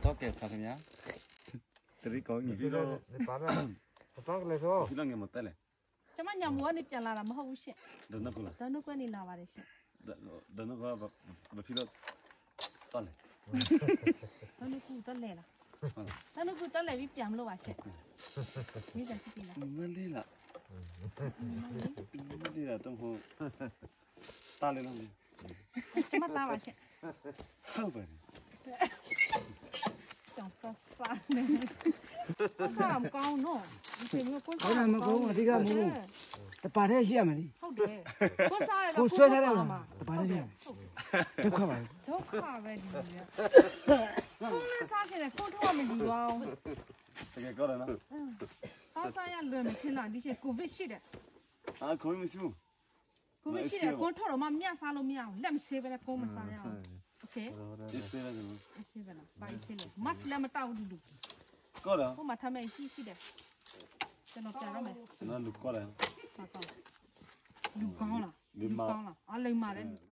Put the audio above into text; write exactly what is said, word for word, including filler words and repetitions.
တော့ကဲဖခင်ဗျာတရီကောင်းကြီးပြီးတော့ပါပါတော့လေဆိုဒီလည်းငမတက်လေကျမညမွေးနေပြန်လာတာမဟုတ်ဘူးရှင်ဒနကူလားဒနကွနေလာပါတယ်ရှင်ဒနကဘာဘာဖြစ်လို့တော်လေဒနကူတက်လေလားဒနကူတက်လေပြီးပြန်မလို့ပါရှင်မိသားစုပြည်လားမလေးလားမလေးလားတော့ဟိုတားလေလားကျမလာပါရှင်ဟုတ်ပါတယ်ကြောင်ဆဆာနေဆာမကောင်းနော်ဒီမျိုးကိုစားမကောင်းအဓိကမဟုတ်တပါတဲ့ရှိရမယ်လေဟုတ်တယ်ကိုစားရတာကိုဆွဲထားတယ်မှာတပါတဲ့ရှိရမယ်ဒုက္ခပါဒုက္ခပဲဒီလိုကိုလည်းစားခဲ့တယ်ကိုတော့မကြည့်ပါဘူးတကယ်ကောင်းတယ်နော်အားစားရလွယ်မထင်လားဒီချိန်ကိုဗစ်ရှိတယ်အာကိုမမရှိဘူးကိုဗစ်ရှိတယ်ကိုထော်တော့မှမြတ်စားလို့မရဘူးလက်မဆေးပဲလေကိုမစားရအောင်โอเคဒီဆေးရတယ်ဒီဆေးပဲလားဘာဆေးလဲမတ်လည်းမတောက်ဘူးကောလားဟိုမှာထမင်းရှိရှိတယ်ကျွန်တော်ပြန်ရမယ်ကျွန်တော်လူကောလားလူကောင်းလားလူကောင်းလားအားလိမ့်ပါလေ